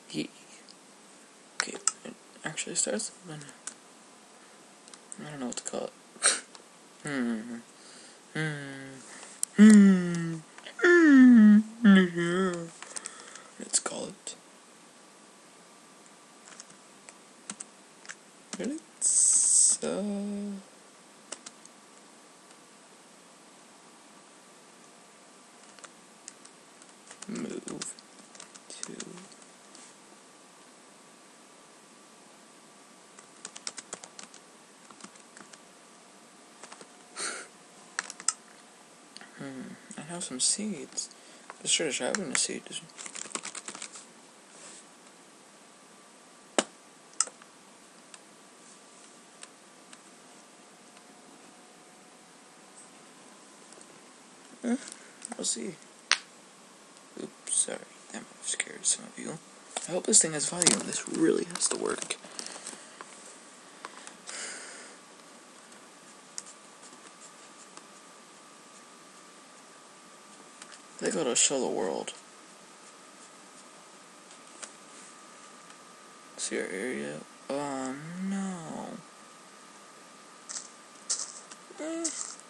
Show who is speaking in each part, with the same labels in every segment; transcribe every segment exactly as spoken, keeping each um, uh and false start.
Speaker 1: He. Okay, it actually starts. I don't know what to call it. Hmm. Hmm. Hmm. Hmm. Let's call it. Let's uh. move to. Hmm. I have some seeds. Let's try to having a seed. Eh, we'll see. Oops, sorry. That might have scared some of you. I hope this thing has volume. This really has to work. They gotta show the world. See our area. Oh no. Eh.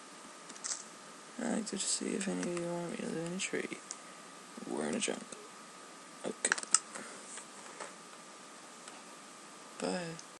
Speaker 1: I like to see if any of you want me to live in a tree. We're in a jungle. Okay. Bye.